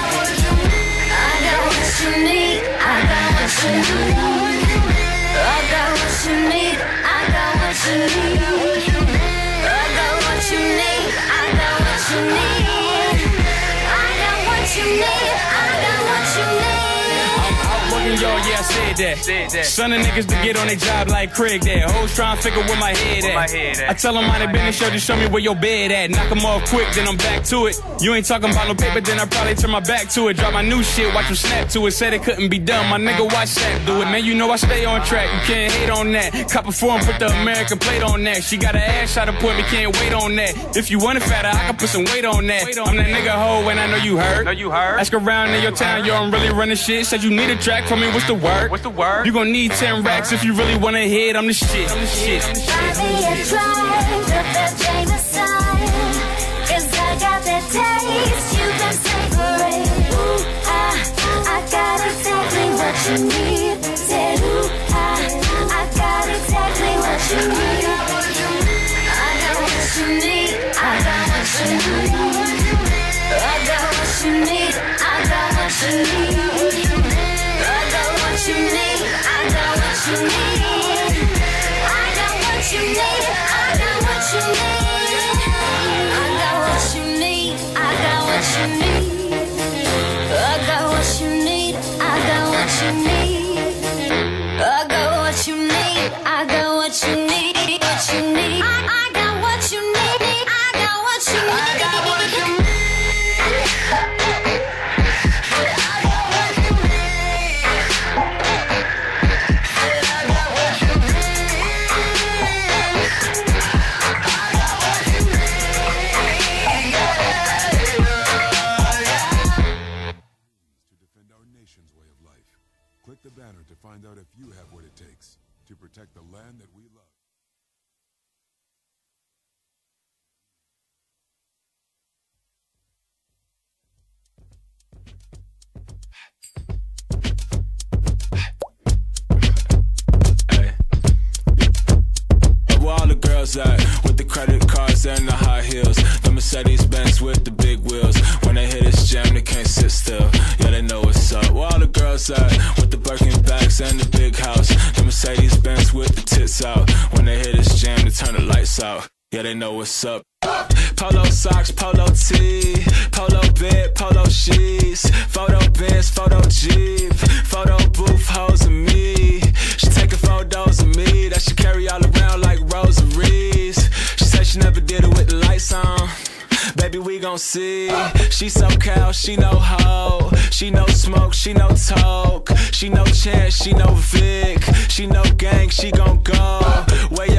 I got what you need. I got what you need. I got what you need. I got what you need. I got what you need. I got what you need. I got what you need. I got what you need. Working y'all, yeah, I said that. Son of niggas to get on their job like Craig there. Hoes trying to figure where my head at. I tell them how they business, show, just show me where your bed at. Knock them off quick, then I'm back to it. You ain't talking about no paper, then I probably turn my back to it. Drop my new shit, watch them snap to it. Said it couldn't be done, my nigga, watch that do it. Man, you know I stay on track, you can't hate on that. Cop a form, put the American plate on that. She got an ass shot appointment, can't wait on that. If you want it fatter, I can put some weight on that. I'm that nigga hoe, and I know you heard. Ask around in your town, yo, I'm really running shit. Said you need a track from me, what's the word? You gon' need 10 racks if you really wanna hit. I'm the shit. Buy me a drink of that Jameson, 'cause I got that taste you've been savoring. Ooh, I got exactly what you need. Said ooh, I got exactly what you need. I got what you need. I got what you need. I got what you need. I got what you need. I got what you need. I got what you need. I got what you need. I got what you need. I got what you need. I got what you need. I got what you need. I got what you need. I got what you need. I got what you need. What you need. I got what you need. I got what you need. I got what you need. Click the banner to find out if you have what it takes to protect the land that we love. Where all the girls at? With the credit cards and the high heels. The Mercedes Benz with the big wheels. When they hit this jam, they can't sit still. Yeah, they know what's up. Where all the girls at? With the Birkin bags and the big house. The Mercedes Benz with the tits out. When they hit this jam, they turn the lights out. Yeah, they know what's up. Polo socks, polo tee, polo bed, polo sheets, photo bins, photo Jeep, photo booth, hoes of me. She taking photos of me that she carry all around like rosaries. She said she never did it with the lights on. Baby, we gon' see. She so cow, she no hoe. She no smoke, she no talk. She no chance, she no Vic. She no gang, she gon' go. Where your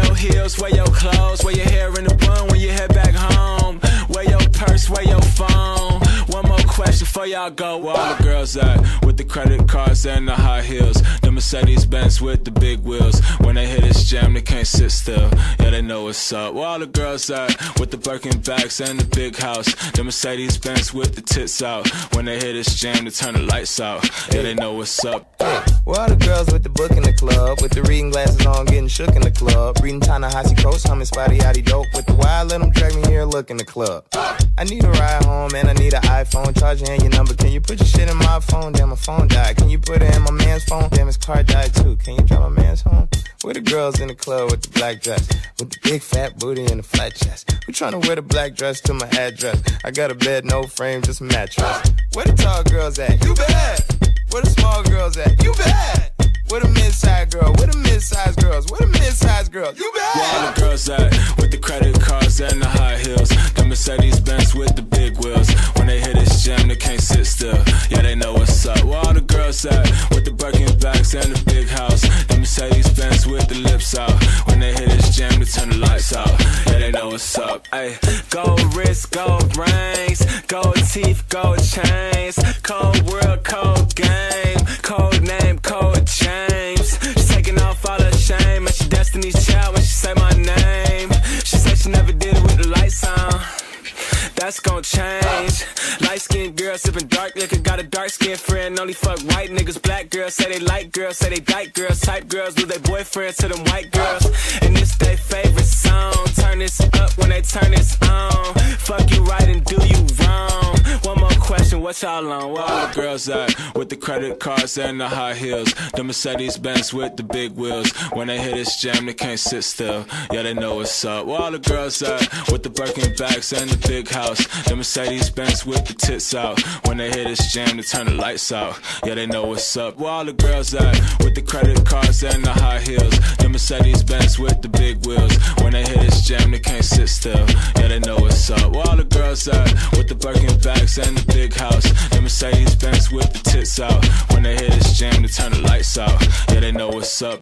heels, wear your clothes, wear your hair in a bun when you head back home. Wear your purse, wear your phone. One more question before y'all go. Where all the girls at with the credit cards and the high heels? The Mercedes-Benz with the big wheels. When they hit this jam, they can't sit still. Yeah, they know what's up. Where all the girls at with the Birkin bags and the big house? The Mercedes-Benz with the tits out. When they hit this jam, they turn the lights out. Yeah, they know what's up. Where all the girls with the book in the club, with the reading glasses on, getting shook in the club, reading Ta-Nehisi Coates, humming Spotty Yachty Dope, with the wild, let them drag me here, look in the club. I need a ride home and I need an iPhone, charge in your number, can you put your shit in my phone? Damn, my phone died. Can you put it in my man's phone? Damn, his car died too. Can you drive my man's home? Where the girls in the club with the black dress, with the big fat booty and the flat chest? Who tryna wear the black dress to my address? I got a bed, no frame, just a mattress. Where the tall girls at? You bad. Where the small girls at? You bad. Where the mid-size girl? Where the mid-size girls? Where the mid-size girls? You bad. Where all the girls at with the credit cards and the high heels? The Mercedes-Benz with the big wheels. When they hit this jam, they can't sit still. Yeah, they know what's up. Where all the girls at with the Birkin bags and the big house? The Mercedes-Benz with the lips out. When they hit this jam, they turn the lights out. Yeah, they know what's up. Ay, gold wrist, gold rings, gold teeth, gold chains, cold world, cold game, cold name, cold James. She's taking off all her shame, and she Destiny's Child when she say my name. She said she never did it with the lights on. That's gon' change. Light-skinned girl sipping dark liquor, got a dark-skinned friend. Only fuck white niggas. Black girls say they like girls, say they dyke girls. Type girls lose their boyfriends to them white girls. And this their favorite song. Turn this up when they turn this on. Fuck you right and do you wrong. One more question, what y'all on? Where all the girls at with the credit cards and the high heels? The Mercedes-Benz with the big wheels. When they hit this jam, they can't sit still. Yeah, they know what's up. Where all the girls at with the Birkin bags and the big house? The Mercedes-Benz with the tits out. When they hit this jam, they turn the lights out. Yeah, they know what's up. Where all the girls at with the credit cards and the high heels? The Mercedes-Benz with the big wheels. When they hit this jam, they can't sit still. Yeah, they know what's up. Where all the girls at with the Birkin bags and the big house? The Mercedes-Benz with the tits out. When they hit this jam, they turn the lights out. Yeah, they know what's up.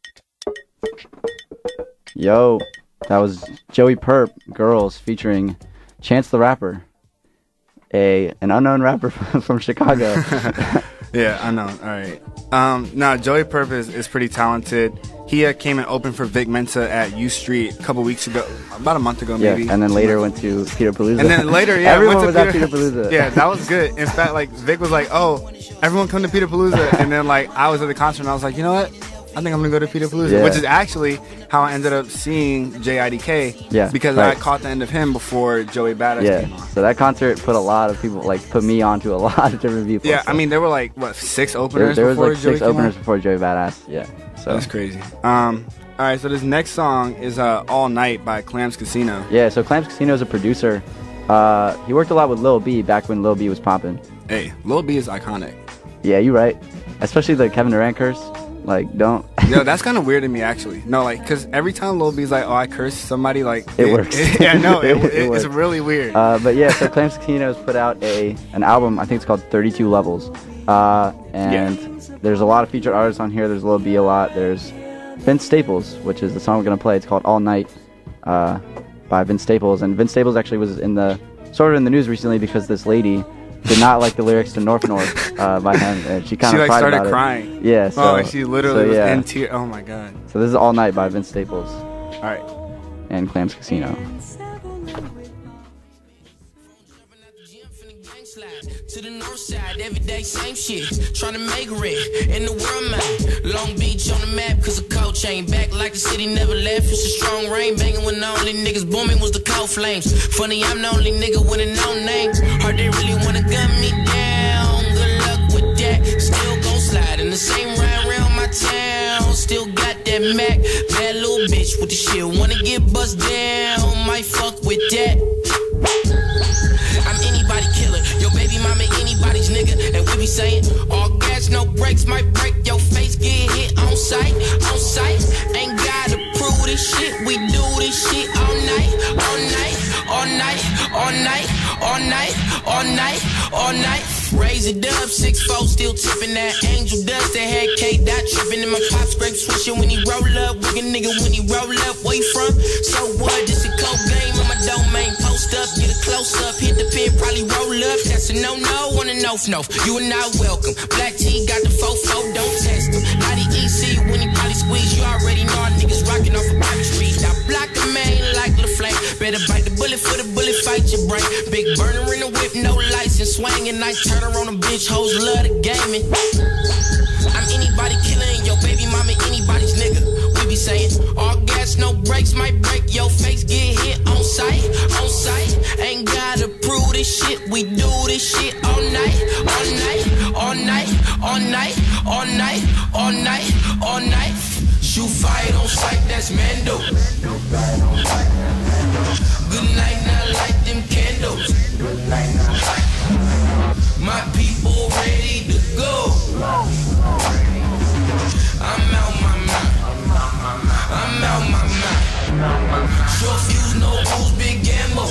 Yo, that was Joey Perp, Girls, featuring Chance the Rapper, an unknown rapper from Chicago. Yeah, unknown. All right. Now Joey Perp is pretty talented. He came and opened for Vic Mensa at U Street a couple weeks ago, about a month ago maybe. Yeah, and then later went to Peter Palooza. And then later, yeah, everyone was at Peter Palooza. Yeah, that was good. In fact, like Vic was like, "Oh, everyone come to Peter Palooza," and then like I was at the concert and I was like, you know what? I think I'm gonna go to Peter Palooza, which is actually how I ended up seeing JIDK. Yeah, because I caught the end of him before Joey Badass came on. So that concert put a lot of people, like, put me onto a lot of different people. Yeah, so. I mean, there were like what 6 openers. There was before like Joey 6 openers before Joey Badass. Yeah, so that's crazy. All right, so this next song is All Night by Clams Casino. Yeah, so Clams Casino is a producer. He worked a lot with Lil B back when Lil B was popping. Hey, Lil B is iconic. Yeah, you're right. Especially the Kevin Durant curse. Like, don't. Yo, that's kind of weird to me, actually. No, like, because every time Lil B's like, oh, I curse somebody, like... It works. Yeah, no, it's really weird. But yeah, so Clams Casino has put out an album, I think it's called 32 Levels. There's a lot of featured artists on here. There's Lil B a lot. There's Vince Staples, which is the song we're going to play. It's called All Night by Vince Staples. And Vince Staples actually was in the news recently because this lady did not like the lyrics to North North by him, and she kind of cried started about crying. It. Yeah, so, she literally was in tears. Oh my god. So this is All Night by Vince Staples. All right. And Clams Casino. To the north side, every day, same shit. Trying to make rent in the world, man. Long Beach on the map, cause the coach ain't back like the city never left. It's a strong rain, banging when the only niggas booming was the cold flames. Funny, I'm the only nigga with a no name. Heard they really wanna gun me down. Good luck with that. Still gon' slide in the same ride around my town. Still got that Mac. Bad little bitch with the shit. Wanna get bust down. Might fuck with that. I'm anybody killer. Your baby mama anybody's nigga. And we be saying all gas, no brakes. Might break your face, get hit on sight. On sight. Ain't gotta prove this shit. We do this shit all night. All night. All night. All night. All night. All night. All night. Raise Crazy dub, 6'4", still tipping that angel dust. That had K-Dot tripping in my pop scrape swishing when he roll up. Wicked nigga when he roll up. Where you from? So what? This a cold game on my domain. Post up, get a close up, hit the pin, probably roll up. That's a no-no on a no-no. You are not welcome. Black T got the fofo, don't test him. Not the EC when he probably squeeze. You already know our niggas rocking off a Bobby Street. I block the main like the flame. Better bite the bullet for the bullet, fight your brain. Big burner in the whip, no license, swinging. Night turner on them bitch hoes, love the gaming. I'm anybody killing your baby mama, anybody's nigga. We be saying all gas, no brakes, might break your face, get hit on sight, on sight. Ain't gotta prove this shit, we do this shit all night, all night, all night, all night, all night, all night, all night. Shoot fight on sight, that's Mando. Good night, now light them candles. Good night, now light. My people ready to go. I'm out my mind. I'm out my mind. Short fuse, no rules, big gamble.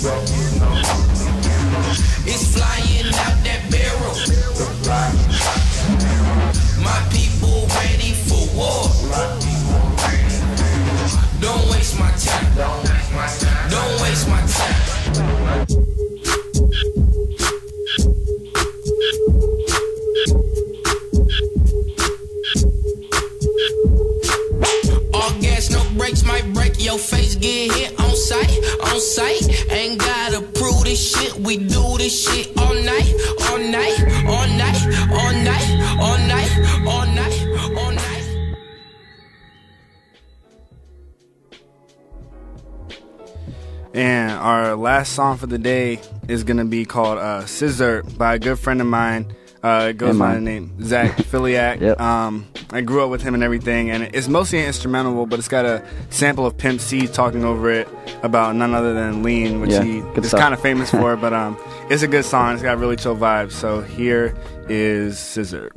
It's flying out that barrel. My people ready for war. Don't waste my time. Don't waste my time. All gas, no brakes, might break your face, get hit on sight, on sight. Ain't gotta prove this shit, we do this shit all night, all night, all night, all night, all night, all night, all night. And our last song for the day is gonna be called "Scissor" by a good friend of mine. It goes by the name Zach Filiak. Yep. I grew up with him and everything, and it's mostly an instrumental, but it's got a sample of Pimp C talking over it about none other than Lean, which he is kind of famous for. But it's a good song. It's got really chill vibes. So here is "Scissor."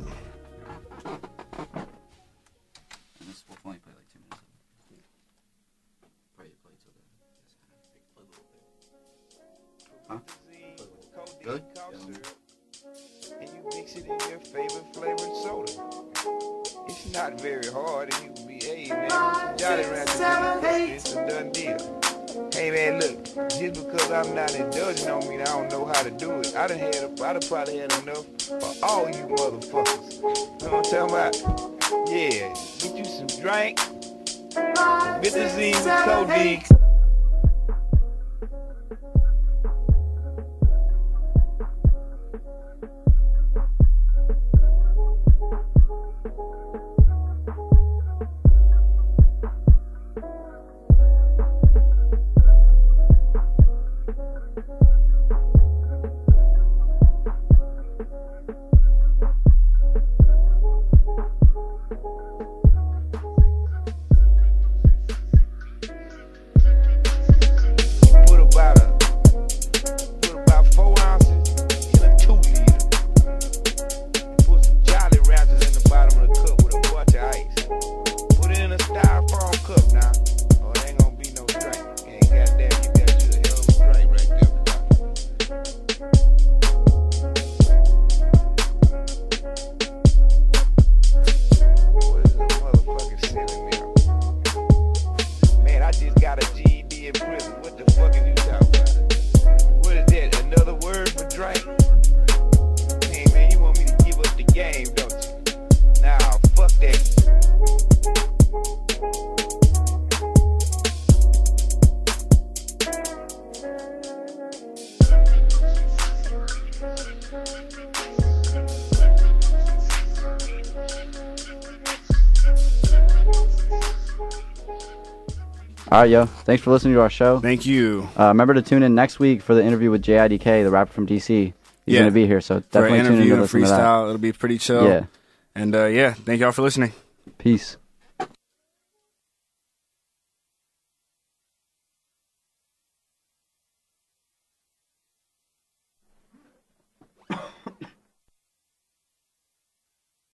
Good. And you mix it in your favorite flavored soda. It's not very hard, and you can be, hey man, some Jolly Ranchers, it's a done deal. Hey man, look, just because I'm not indulging don't mean I don't know how to do it. I'd have probably had enough for all you motherfuckers. You know what I'm talking about? Yeah, get you some drink, some Bitazine with codeine. All right, yo. Thanks for listening to our show. Thank you. Remember to tune in next week for the interview with JIDK, the rapper from DC. He's going to be here, so definitely tune in to listen to that. It'll be pretty chill. Yeah. And, thank y'all for listening. Peace.